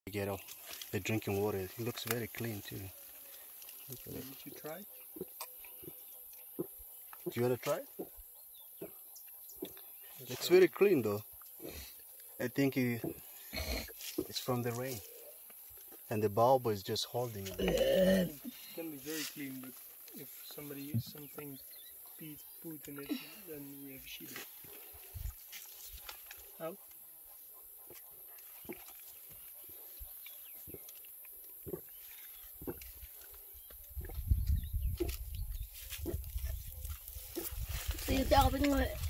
Get all the drinking water. It looks very clean too. Look at it. You should try. Do you want to try it? It's very clean though. I think it's from the rain. And the bulb is just holding it. It can be very clean, but if something put in it, then we have shit. Out. Thì cho bên ngoài